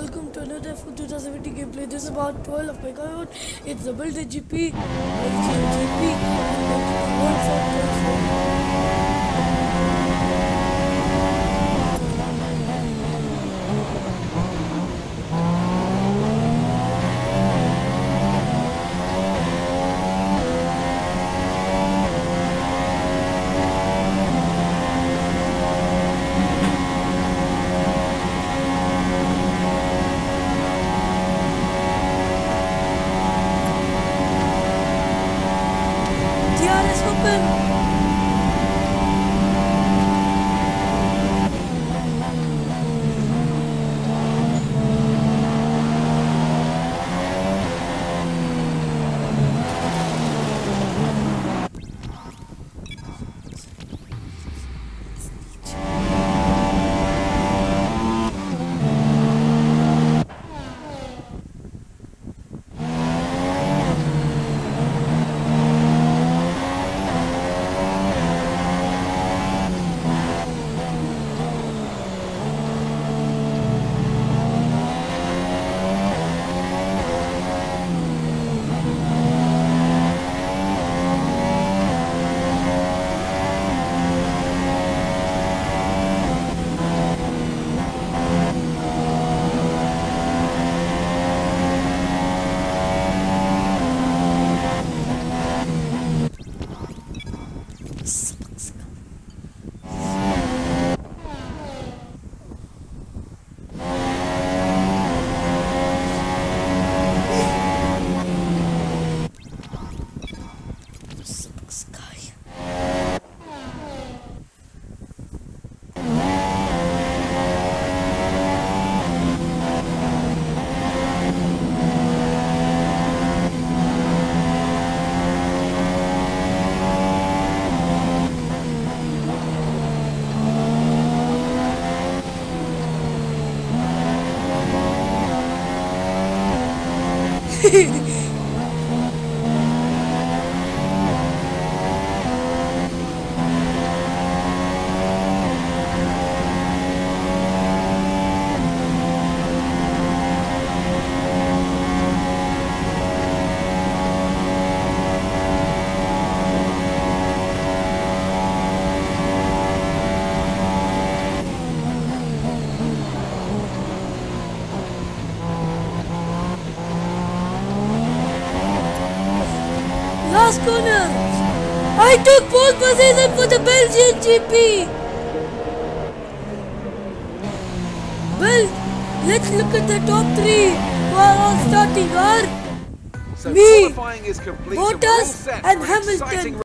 welcome to another F1 2017 gameplay. This is about 12 of my car. It's the Build GP, GP, DRS open. Last corner. I took pole position for the Belgian GP. Well, let's look at the top three who are all starting are me, Bottas and Hamilton.